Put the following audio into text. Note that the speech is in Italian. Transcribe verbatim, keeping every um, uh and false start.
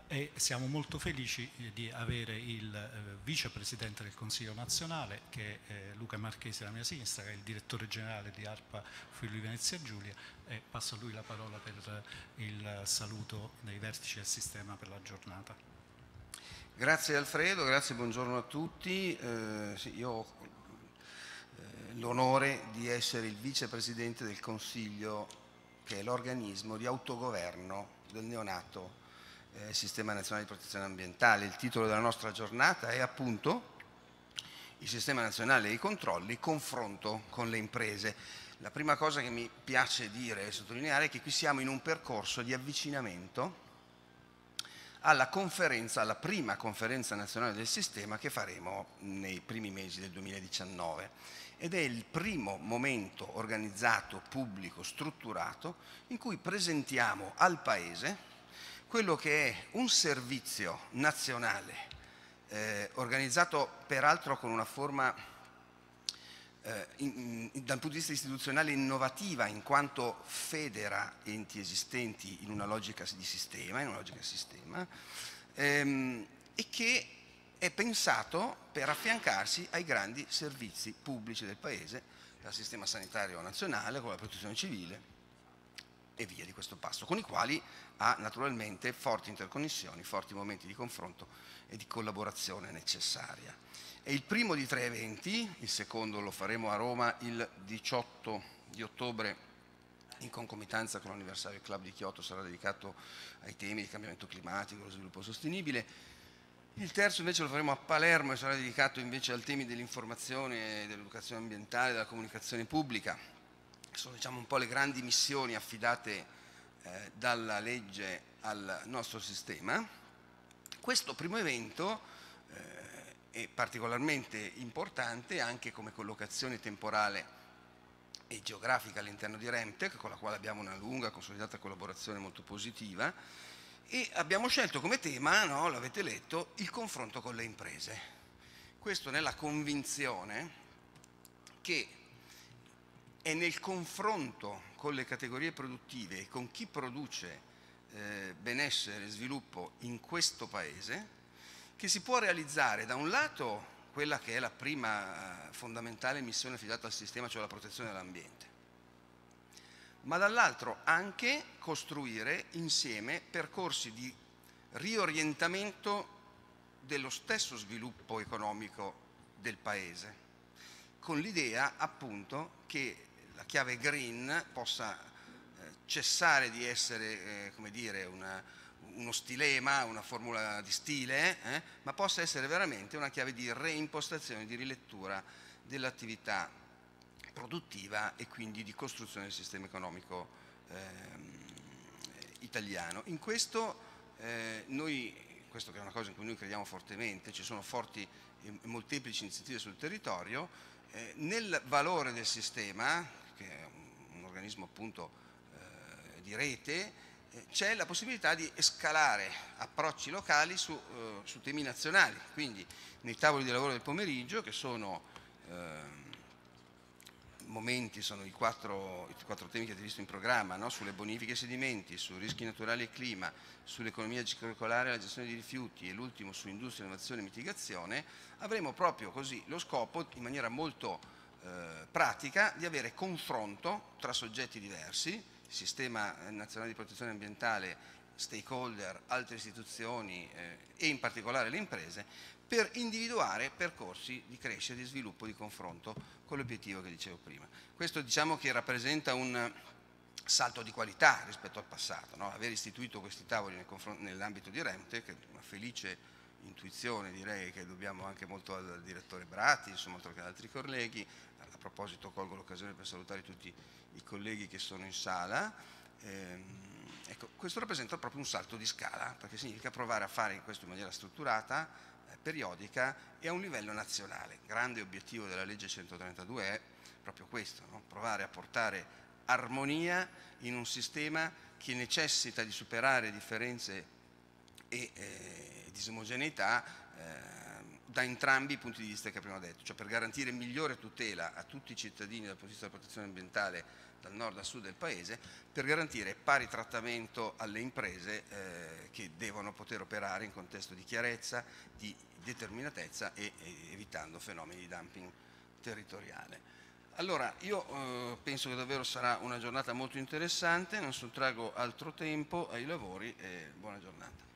e siamo molto felici di avere il eh, vicepresidente del Consiglio nazionale, che è eh, Luca Marchesi alla mia sinistra, che è il direttore generale di ARPA Friuli Venezia Giulia, e passo a lui la parola per il saluto dei vertici del sistema per la giornata. Grazie Alfredo, grazie, buongiorno a tutti. Eh, sì, io ho eh, l'onore di essere il vicepresidente del Consiglio, che è l'organismo di autogoverno del neonato eh, Sistema Nazionale di Protezione Ambientale. Il titolo della nostra giornata è appunto il Sistema Nazionale dei Controlli, confronto con le imprese. La prima cosa che mi piace dire e sottolineare è che qui siamo in un percorso di avvicinamento alla conferenza, alla prima conferenza nazionale del sistema che faremo nei primi mesi del duemiladiciannove, ed è il primo momento organizzato, pubblico, strutturato in cui presentiamo al Paese quello che è un servizio nazionale eh, organizzato peraltro con una forma eh, in, in, dal punto di vista istituzionale innovativa, in quanto federa enti esistenti in una logica di sistema, in una logica sistema ehm, e che è pensato per affiancarsi ai grandi servizi pubblici del Paese, dal sistema sanitario nazionale, con la protezione civile e via di questo passo, con i quali ha naturalmente forti interconnessioni, forti momenti di confronto e di collaborazione necessaria. È il primo di tre eventi, il secondo lo faremo a Roma il diciotto di ottobre in concomitanza con l'anniversario del Club di Kyoto, sarà dedicato ai temi del cambiamento climatico e lo sviluppo sostenibile. Il terzo invece lo faremo a Palermo e sarà dedicato invece ai temi dell'informazione, dell'educazione ambientale, della comunicazione pubblica, che sono, diciamo, un po' le grandi missioni affidate eh, dalla legge al nostro sistema. Questo primo evento eh, è particolarmente importante anche come collocazione temporale e geografica all'interno di Remtech, con la quale abbiamo una lunga consolidata collaborazione molto positiva, e abbiamo scelto come tema, no, l'avete letto, il confronto con le imprese. Questo nella convinzione che è nel confronto con le categorie produttive e con chi produce eh, benessere e sviluppo in questo Paese che si può realizzare da un lato quella che è la prima eh, fondamentale missione affidata al sistema, cioè la protezione dell'ambiente, ma dall'altro anche costruire insieme percorsi di riorientamento dello stesso sviluppo economico del Paese, con l'idea appunto che la chiave green possa eh, cessare di essere eh, come dire, una, uno stilema, una formula di stile, eh, ma possa essere veramente una chiave di reimpostazione, di rilettura dell'attività produttiva e quindi di costruzione del sistema economico ehm, italiano. In questo eh, noi, questo che è una cosa in cui noi crediamo fortemente, ci sono forti e molteplici iniziative sul territorio, eh, nel valore del sistema, che è un, un organismo appunto eh, di rete, eh, c'è la possibilità di scalare approcci locali su, eh, su temi nazionali, quindi nei tavoli di lavoro del pomeriggio, che sono eh, momenti, sono i quattro, i quattro temi che avete visto in programma, no? Sulle bonifiche e sedimenti, su rischi naturali e clima, sull'economia circolare e la gestione dei rifiuti e l'ultimo su industria, innovazione e mitigazione, avremo proprio così lo scopo, in maniera molto eh, pratica, di avere confronto tra soggetti diversi, Sistema Nazionale di Protezione Ambientale, stakeholder, altre istituzioni eh, e in particolare le imprese, per individuare percorsi di crescita, di sviluppo, di confronto con l'obiettivo che dicevo prima. Questo diciamo che rappresenta un salto di qualità rispetto al passato, no? Aver istituito questi tavoli nel nell'ambito di Remtech, che è una felice intuizione, direi, che dobbiamo anche molto al direttore Bratti, insomma, oltre che ad altri colleghi. A proposito colgo l'occasione per salutare tutti i colleghi che sono in sala. Ehm, ecco, questo rappresenta proprio un salto di scala, perché significa provare a fare questo in maniera strutturata, eh, periodica e a un livello nazionale. Grande obiettivo della legge centotrentadue è proprio questo, no? Provare a portare armonia in un sistema che necessita di superare differenze e eh, disomogeneità eh, da entrambi i punti di vista che abbiamo detto, cioè per garantire migliore tutela a tutti i cittadini dal punto di vista della protezione ambientale dal nord a sud del Paese, per garantire pari trattamento alle imprese eh, che devono poter operare in contesto di chiarezza, di determinatezza e, e evitando fenomeni di dumping territoriale. Allora, io eh, penso che davvero sarà una giornata molto interessante, non sottraggo altro tempo ai lavori e buona giornata.